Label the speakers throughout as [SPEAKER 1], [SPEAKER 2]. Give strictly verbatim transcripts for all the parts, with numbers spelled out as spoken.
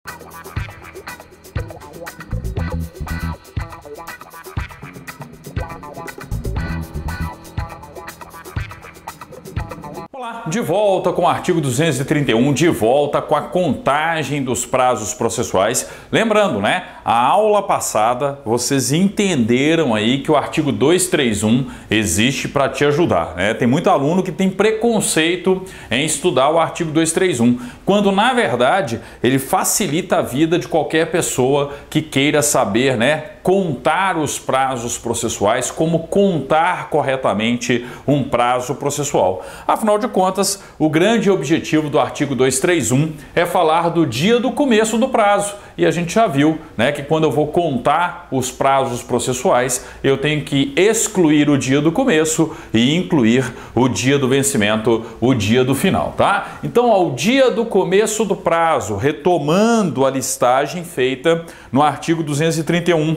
[SPEAKER 1] Olá, de volta com o artigo duzentos e trinta e um, de volta com a contagem dos prazos processuais. Lembrando, né, a aula passada vocês entenderam aí que o artigo duzentos e trinta e um existe para te ajudar, né? Tem muito aluno que tem preconceito em estudar o artigo duzentos e trinta e um, quando na verdade ele facilita a vida de qualquer pessoa que queira saber, né, contar os prazos processuais, como contar corretamente um prazo processual. Afinal de contas, o grande objetivo do artigo duzentos e trinta e um é falar do dia do começo do prazo. E a gente já viu, né, que quando eu vou contar os prazos processuais, eu tenho que excluir o dia do começo e incluir o dia do vencimento, o dia do final, tá? Então, ao dia do começo do prazo, retomando a listagem feita no artigo duzentos e trinta e um,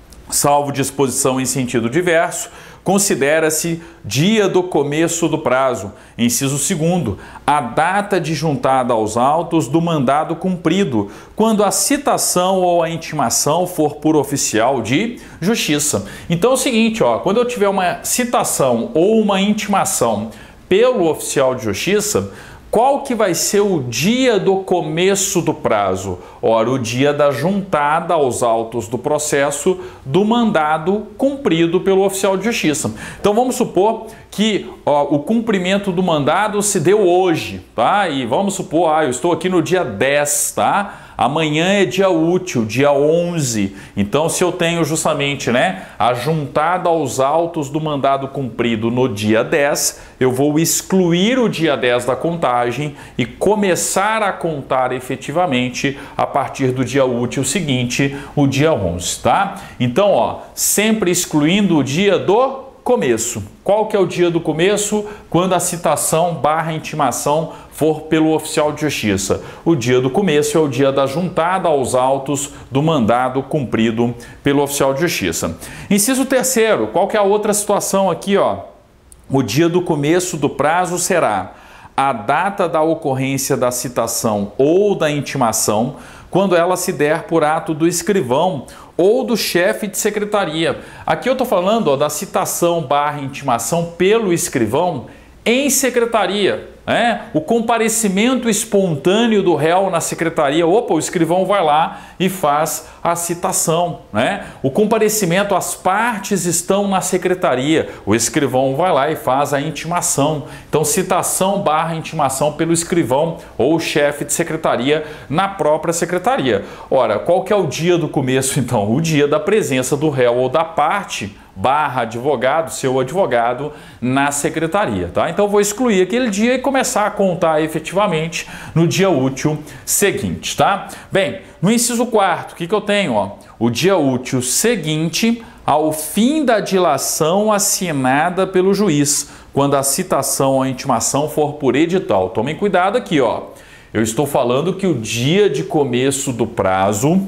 [SPEAKER 1] salvo disposição em sentido diverso, considera-se dia do começo do prazo. Inciso segundo, a data de juntada aos autos do mandado cumprido, quando a citação ou a intimação for por oficial de justiça. Então é o seguinte, ó, quando eu tiver uma citação ou uma intimação pelo oficial de justiça, qual que vai ser o dia do começo do prazo? Ora, o dia da juntada aos autos do processo do mandado cumprido pelo oficial de justiça. Então vamos supor que ó, o cumprimento do mandado se deu hoje, tá? E vamos supor, ah, eu estou aqui no dia dez, tá? Amanhã é dia útil, dia onze. Então, se eu tenho justamente, né, a juntada aos autos do mandado cumprido no dia dez, eu vou excluir o dia dez da contagem e começar a contar efetivamente a partir do dia útil seguinte, o dia onze, tá? Então, ó, sempre excluindo o dia do começo. Qual que é o dia do começo? Quando a citação barra intimação for pelo oficial de justiça. O dia do começo é o dia da juntada aos autos do mandado cumprido pelo oficial de justiça. Inciso terceiro, qual que é a outra situação aqui, ó? O dia do começo do prazo será a data da ocorrência da citação ou da intimação, quando ela se der por ato do escrivão ou do chefe de secretaria. Aqui eu estou falando ó, da citação barra intimação pelo escrivão em secretaria. É, o comparecimento espontâneo do réu na secretaria, opa, o escrivão vai lá e faz a citação, né? O comparecimento, as partes estão na secretaria, o escrivão vai lá e faz a intimação. Então, citação barra intimação pelo escrivão ou chefe de secretaria na própria secretaria. Ora, qual que é o dia do começo, então? O dia da presença do réu ou da parte barra advogado, seu advogado, na secretaria, tá? Então, eu vou excluir aquele dia e começar a contar efetivamente no dia útil seguinte, tá? Bem, no inciso quarto, o que que eu tenho, ó? O dia útil seguinte ao fim da dilação assinada pelo juiz, quando a citação ou a intimação for por edital. Tomem cuidado aqui, ó. Eu estou falando que o dia de começo do prazo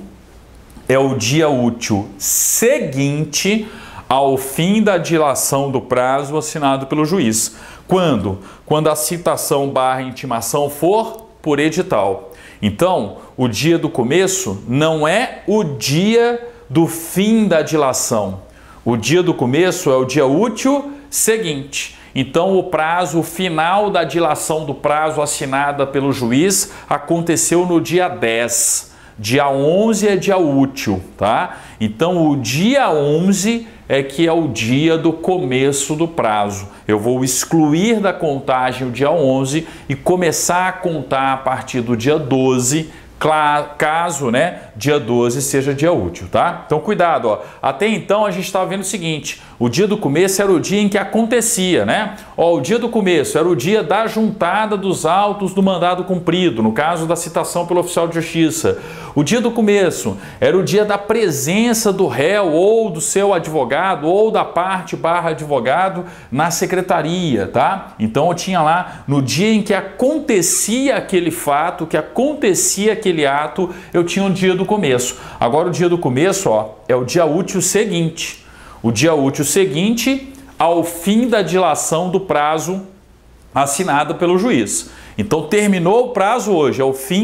[SPEAKER 1] é o dia útil seguinte ao fim da dilação do prazo assinado pelo juiz. Quando? Quando a citação barra intimação for por edital. Então, o dia do começo não é o dia do fim da dilação. O dia do começo é o dia útil seguinte. Então, o prazo final da dilação do prazo assinada pelo juiz aconteceu no dia dez. Dia onze é dia útil, tá? Então, o dia onze é que é o dia do começo do prazo. Eu vou excluir da contagem o dia onze e começar a contar a partir do dia doze, caso, né, dia doze seja dia útil, tá? Então, cuidado, ó. Até então a gente estava vendo o seguinte, o dia do começo era o dia em que acontecia, né? Ó, o dia do começo era o dia da juntada dos autos do mandado cumprido, no caso da citação pelo oficial de justiça. O dia do começo era o dia da presença do réu ou do seu advogado ou da parte barra advogado na secretaria, tá? Então eu tinha lá no dia em que acontecia aquele fato, que acontecia aquele ato, eu tinha o dia do começo. Agora o dia do começo, ó, é o dia útil seguinte. O dia útil seguinte ao fim da dilação do prazo assinado pelo juiz. Então terminou o prazo hoje, é o fim,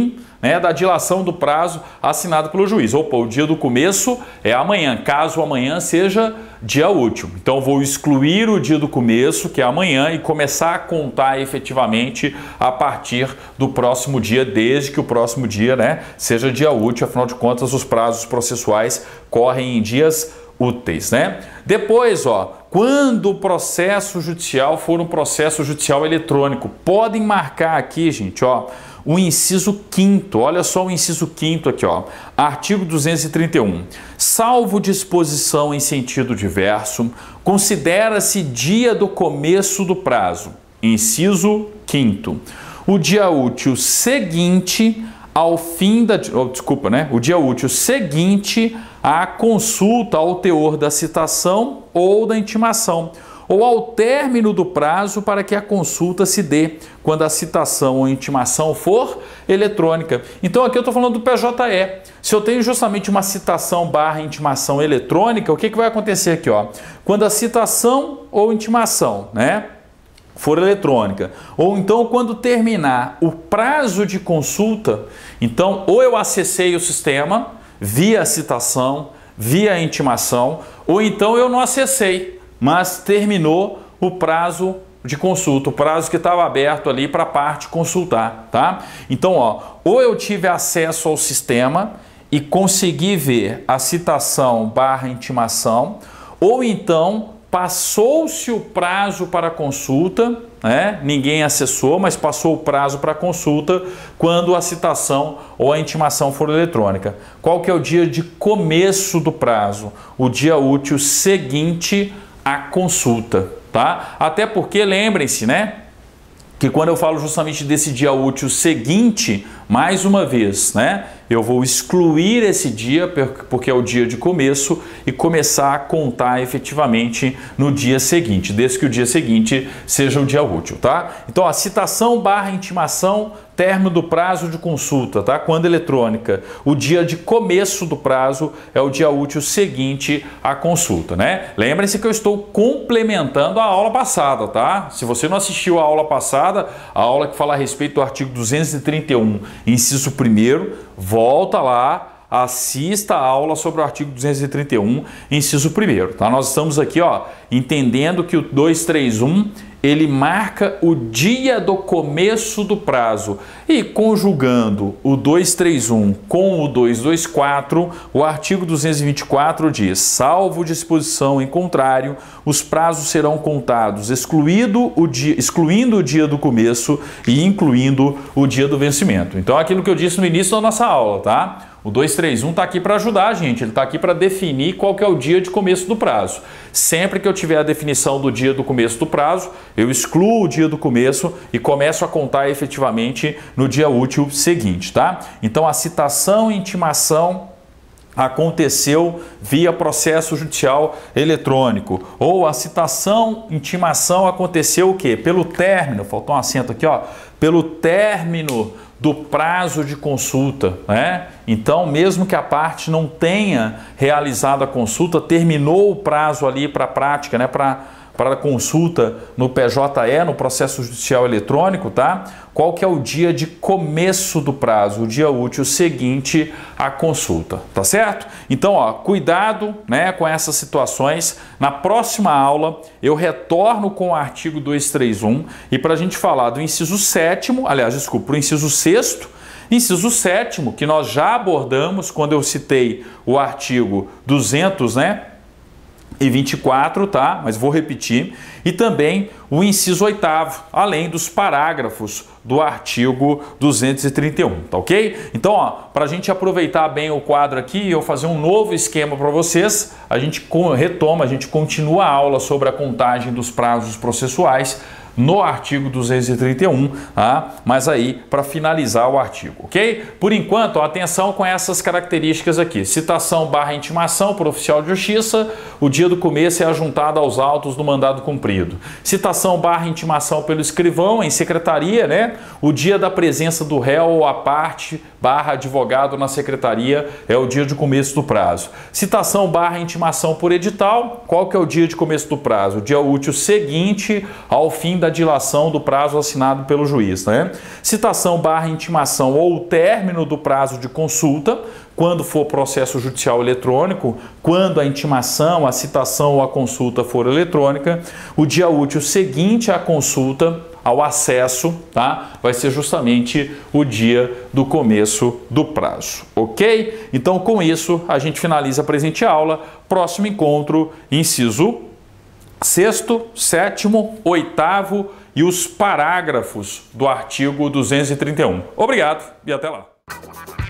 [SPEAKER 1] né, da dilação do prazo assinado pelo juiz. Opa, o dia do começo é amanhã, caso amanhã seja dia útil. Então, vou excluir o dia do começo, que é amanhã, e começar a contar efetivamente a partir do próximo dia, desde que o próximo dia, né, seja dia útil. Afinal de contas, os prazos processuais correm em dias úteis, né? Depois, ó, quando o processo judicial for um processo judicial eletrônico, podem marcar aqui, gente, ó, o inciso quinto, olha só o inciso quinto aqui, ó, artigo duzentos e trinta e um. Salvo disposição em sentido diverso, considera-se dia do começo do prazo, inciso quinto, o dia útil seguinte ao fim da... Oh, desculpa, né? O dia útil seguinte à consulta ao teor da citação ou da intimação, ou ao término do prazo para que a consulta se dê, quando a citação ou intimação for eletrônica. Então aqui eu estou falando do P J E. Se eu tenho justamente uma citação barra intimação eletrônica, o que, que vai acontecer aqui, ó? Quando a citação ou intimação, né, for eletrônica, ou então quando terminar o prazo de consulta, então ou eu acessei o sistema via citação, via intimação, ou então eu não acessei, mas terminou o prazo de consulta, o prazo que estava aberto ali para a parte consultar, tá? Então, ó, ou eu tive acesso ao sistema e consegui ver a citação barra intimação, ou então passou-se o prazo para consulta, né? Ninguém acessou, mas passou o prazo para consulta quando a citação ou a intimação for eletrônica. Qual que é o dia de começo do prazo? O dia útil seguinte à consulta, tá? Até porque, lembrem-se, né, que quando eu falo justamente desse dia útil seguinte, mais uma vez, né, eu vou excluir esse dia, porque é o dia de começo, e começar a contar efetivamente no dia seguinte, desde que o dia seguinte seja o dia útil, tá? Então, a citação barra intimação, término do prazo de consulta, tá? Quando eletrônica, o dia de começo do prazo é o dia útil seguinte à consulta, né? Lembrem-se que eu estou complementando a aula passada, tá? Se você não assistiu a aula passada, a aula que fala a respeito do artigo duzentos e trinta e um, inciso primeiro, volta lá, assista a aula sobre o artigo duzentos e trinta e um, inciso primeiro, tá? Nós estamos aqui, ó, entendendo que o duzentos e trinta e um ele marca o dia do começo do prazo, e conjugando o duzentos e trinta e um com o duzentos e vinte e quatro, o artigo duzentos e vinte e quatro diz: salvo disposição em contrário, os prazos serão contados excluído o dia, excluindo o dia do começo e incluindo o dia do vencimento. Então, aquilo que eu disse no início da nossa aula, tá? O duzentos e trinta e um está aqui para ajudar a gente, ele está aqui para definir qual que é o dia de começo do prazo. Sempre que eu tiver a definição do dia do começo do prazo, eu excluo o dia do começo e começo a contar efetivamente no dia útil seguinte, tá? Então, a citação e intimação aconteceu via processo judicial eletrônico, ou a citação, intimação aconteceu o quê? Pelo término, faltou um acento aqui, ó, pelo término do prazo de consulta, né? Então, mesmo que a parte não tenha realizado a consulta, terminou o prazo ali para a prática, né? Para para a consulta no P J E, no processo judicial eletrônico, tá? Qual que é o dia de começo do prazo, o dia útil seguinte à consulta, tá certo? Então, ó, cuidado, né, com essas situações. Na próxima aula, eu retorno com o artigo duzentos e trinta e um, e para a gente falar do inciso sétimo, aliás, desculpa, o inciso sexto, inciso sétimo, que nós já abordamos quando eu citei o artigo duzentos, né? E vinte e quatro, tá? Mas vou repetir. E também o inciso oitavo, além dos parágrafos do artigo duzentos e trinta e um, tá ok? Então, ó, para a gente aproveitar bem o quadro aqui e eu fazer um novo esquema para vocês, a gente retoma, a gente continua a aula sobre a contagem dos prazos processuais no artigo duzentos e trinta e um, tá? Mas aí para finalizar o artigo, ok? Por enquanto, ó, atenção com essas características aqui: citação barra intimação por oficial de justiça, o dia do começo é ajuntado aos autos do mandado cumprido. Citação barra intimação pelo escrivão em secretaria, né? O dia da presença do réu ou a parte barra advogado na secretaria é o dia de começo do prazo. Citação barra intimação por edital, qual que é o dia de começo do prazo? O dia útil seguinte ao fim da da dilação do prazo assinado pelo juiz, né? Citação barra intimação ou término do prazo de consulta, quando for processo judicial eletrônico, quando a intimação, a citação ou a consulta for eletrônica, o dia útil seguinte à consulta, ao acesso, tá? Vai ser justamente o dia do começo do prazo, ok? Então, com isso, a gente finaliza a presente aula. Próximo encontro, inciso sexto, sétimo, oitavo e os parágrafos do artigo duzentos e trinta e um. Obrigado e até lá.